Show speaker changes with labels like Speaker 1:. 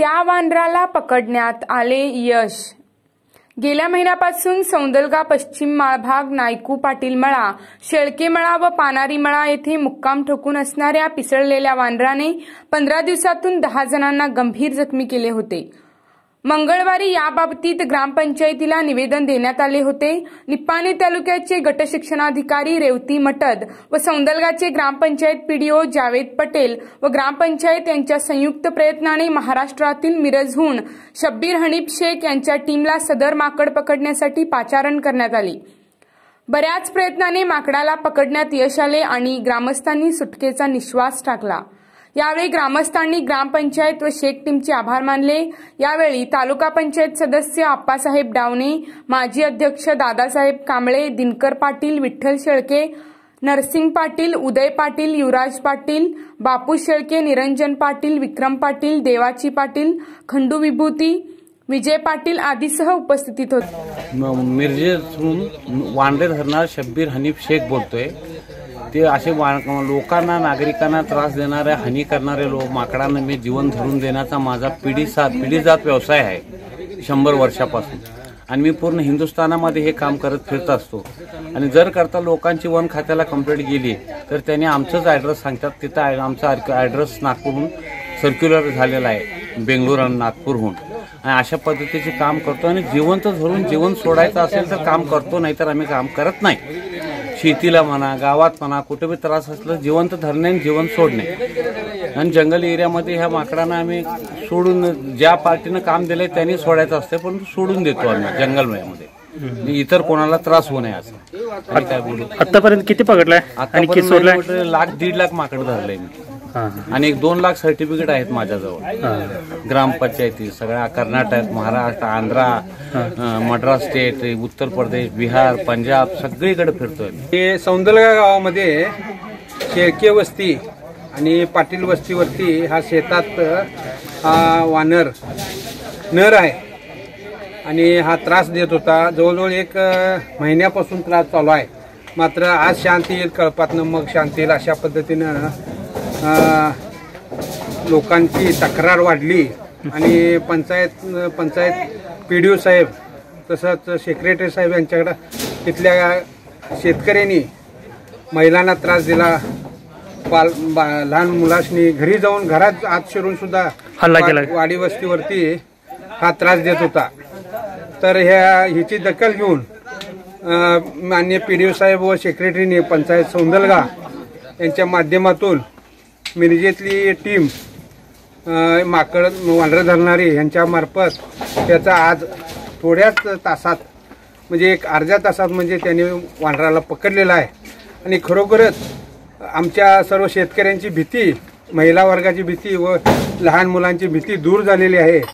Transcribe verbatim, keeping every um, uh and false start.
Speaker 1: त्या वानराला पकडण्यात आले यश। गेल्या महिन्यापासून सौंदलगा पश्चिम माळभाग, नायकू पाटील मळा, शेळके मळा व पानारी मळा येथे मुक्काम ठोकून असणाऱ्या पिसळलेल्या वानराने पंधरा दिवसातून दहा जणांना गंभीर जखमी केले होते। मंगळवारी याबाबतीत ग्रामपंचायतीला निवेदन देण्यात आले होते। निप्पाणी तालुक्याचे गटशिक्षणाधिकारी रेवती मटद व सौंदलगाचे ग्रामपंचायत पीडीओ जावेद पटेल व ग्रामपंचायत यांच्या संयुक्त प्रयत्नाने महाराष्ट्रातील मिरजहून शब्बीर हनीफ शेख यांच्या टीमला सदर माकड पकडण्यासाठी पाचारण करण्यात आले। बऱ्याच प्रयत्नाने माकडाला पकडण्यात यश आले आणि ग्रामस्थांनी सुटकेचा निश्वास टाकला। यावेळी ग्रामस्थांनी ग्रामपंचायत व शेख टीमचे आभार मानले। यावेळी तालुका पंचायत सदस्य आप्पासाहेब डावणे, माजी अध्यक्ष दादासाहेब कांबळे, दिनकर पाटील, विठ्ठल शेळके, नरसिंग पाटील, उदय पाटील, युवराज पाटील, बापू शेळके, निरंजन पाटील, विक्रम पाटील, देवाची पाटील, खंडू विभूती, विजय पाटील आदीसह उपस्थित होते।
Speaker 2: मिरजेतून वांडे धरणार शब्बीर हनीफ शेख बोलतोय। ते असे लोकांना, नागरिकांना त्रास देणाऱ्या, हानी करणारे लोक माकडांना मी जीवन धरून देण्याचा माझा पिढी सात पिढीजात व्यवसाय आहे शंभर वर्षापासून। आणि मी पूर्ण हिंदुस्थानामध्ये हे काम करत फिरत असतो। आणि जर करता लोकांची वन खात्याला कंप्लेंट गेली तर त्यांनी आमचंच ॲड्रेस सांगतात। तिथं आमचा ॲड्रेस नागपूरहून सर्क्युलर झालेला आहे, बेंगळूर आणि नागपूरहून। आणि अशा पद्धतीचे काम करतो आणि जिवंत धरून जीवन सोडायचं असेल तर काम करतो, नाहीतर आम्ही काम करत नाही। शेतीला म्हणा, गावात म्हणा, कुठे बी त्रास असला जिवंत धरणे आणि जीवन सोडणे। आणि जंगल एरियामध्ये ह्या माकडांना आम्ही सोडून, ज्या पार्टीनं काम दिलंय त्यांनी सोडायचं असतं, पण सोडून देतो आम्ही जंगलमध्ये, इतर कोणाला त्रास होऊ नये असं। काय बोलू,
Speaker 3: आतापर्यंत किती पकडलाय?
Speaker 2: आतापर्यंत लाख दीड लाख माकड धरले मी आणि एक दोन लाख सर्टिफिकेट आहेत माझ्याजवळ। ग्रामपंचायती सगळ्या कर्नाटक, महाराष्ट्र, आंध्रा, मद्रास स्टेट, उत्तर प्रदेश, बिहार, पंजाब सगळीकडे फिरतोय।
Speaker 4: हे सौंदलगा गावामध्ये शेळके वस्ती आणि पाटील वस्तीवरती हा शेतात हा वानर नर आहे आणि हा त्रास देत होता। जवळजवळ एक महिन्यापासून त्रास चालू आहे। मात्र आज शांती येईल, कळपातनं मग शांती येईल अशा पद्धतीनं लोकांची तक्रार वाढली आणि पंचायत पंचायत पीडीओ साहेब तसंच सेक्रेटरी साहेब यांच्याकडं तिथल्या शेतकऱ्यांनी महिलांना त्रास दिला, बाल लहान मुलांनी घरी जाऊन घरात आत शिरून सुद्धा वाडी वस्तीवरती हा त्रास देत होता। तर ह्या ह्याची दखल घेऊन माननीय पीडीओ साहेब व सेक्रेटरीने पंचायत सौंदलगा यांच्या माध्यमातून मिरजेतली टीम माकड वानर धरणारी यांच्या मार्फत त्याचा आज थोड्याच तासात म्हणजे एक अर्ध्या तासात म्हणजे त्यांनी वानराला पकडलेला आहे। आणि खरोखरच आमच्या सर्व शेतकऱ्यांची भीती, महिला वर्गाची भीती व लहान मुलांची भीती दूर झालेली आहे।